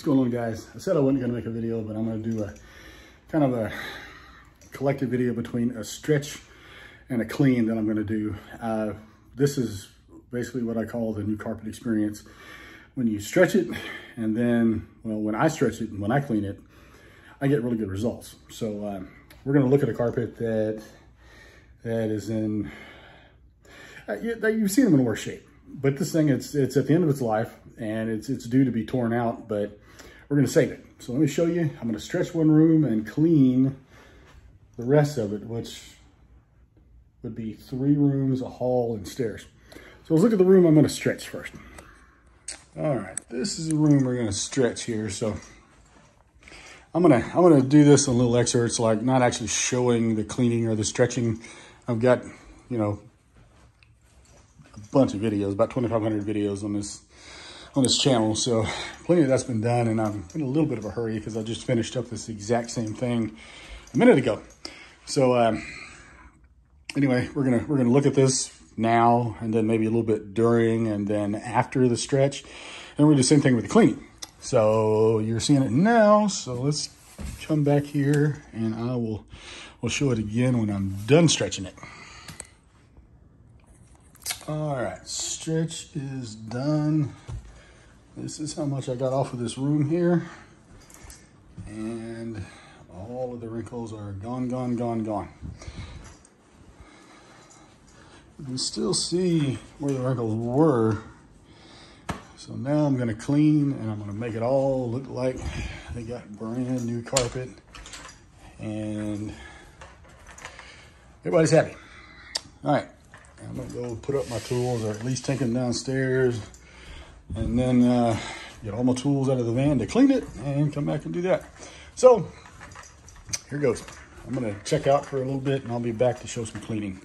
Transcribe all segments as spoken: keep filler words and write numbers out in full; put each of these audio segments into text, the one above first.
going on, guys? I said I wasn't gonna make a video, but I'm gonna do a kind of a collective video between a stretch and a clean that I'm gonna do. Uh, this is basically what I call the new carpet experience. When you stretch it, and then, well, when I stretch it and when I clean it, I get really good results. So uh, we're gonna look at a carpet that that is in, uh, you, you've seen them in worse shape. But this thing, it's it's at the end of its life, and it's it's due to be torn out, but we're gonna save it. So let me show you. I'm gonna stretch one room and clean the rest of it, which would be three rooms, a hall, and stairs. So let's look at the room I'm gonna stretch first. All right, this is the room we're gonna stretch here. So I'm gonna I'm gonna do this in little excerpts, like not actually showing the cleaning or the stretching. I've got, you know, a bunch of videos, about twenty-five hundred videos on this on this channel, so plenty of that's been done, and I'm in a little bit of a hurry because I just finished up this exact same thing a minute ago. So um, anyway, we're gonna we're gonna look at this now, and then maybe a little bit during, and then after the stretch, and we're gonna do the same thing with the cleaning. So you're seeing it now, so let's come back here, and I will will show it again when I'm done stretching it. All right, stretch is done. This is how much I got off of this room here. And all of the wrinkles are gone, gone, gone, gone. You can still see where the wrinkles were. So now I'm gonna clean, and I'm gonna make it all look like they got brand new carpet, and everybody's happy. All right. I'm gonna go put up my tools, or at least take them downstairs, and then uh, get all my tools out of the van to clean it and come back and do that. So here goes. I'm gonna check out for a little bit, and I'll be back to show some cleaning.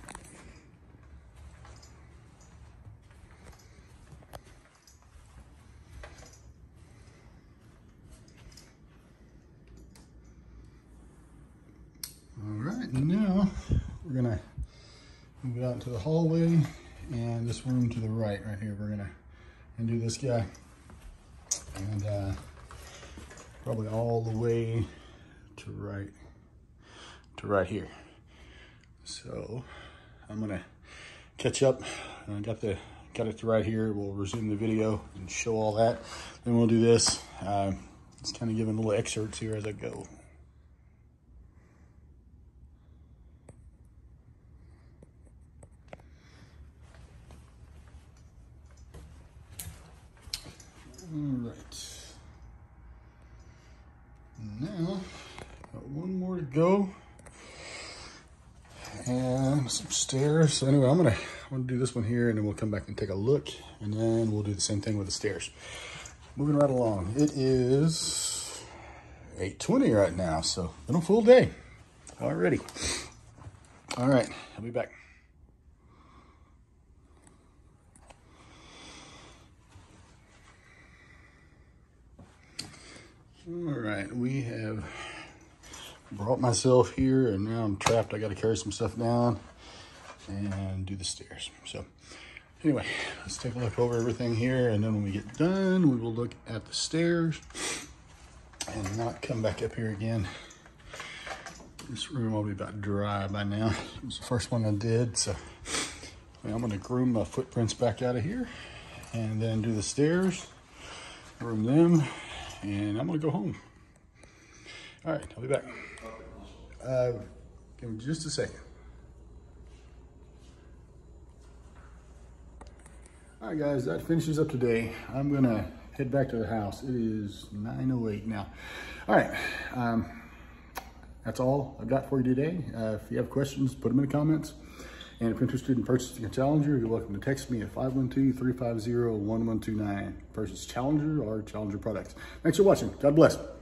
All right, now we're gonna move it out into the hallway, and this room to the right, right here. We're gonna and do this guy, and uh, probably all the way to right, to right here. So I'm gonna catch up. I got the got it to right here. We'll resume the video and show all that. Then we'll do this. Uh, just kind of giving little excerpts here as I go. All right, now got one more to go, and some stairs. So anyway, I'm gonna I'm gonna do this one here, and then we'll come back and take a look, and then we'll do the same thing with the stairs. Moving right along. It is eight twenty right now, so been a full day already. All right, I'll be back. All right, we have brought myself here, and now I'm trapped. I got to carry some stuff down and do the stairs. So anyway, let's take a look over everything here, and then when we get done, we will look at the stairs and not come back up here again. This room will be about dry by now. It was the first one I did, so I'm going to groom my footprints back out of here, and then do the stairs, groom them, and I'm gonna go home. All right, I'll be back. Uh, give me just a second. All right, guys, that finishes up today. I'm gonna head back to the house. It is nine oh eight now. All right, um, that's all I've got for you today. Uh, if you have questions, put them in the comments. And if you're interested in purchasing a Challenger, you're welcome to text me at five one two, three five zero, one one two nine. Purchase Challenger or Challenger products. Thanks for watching. God bless.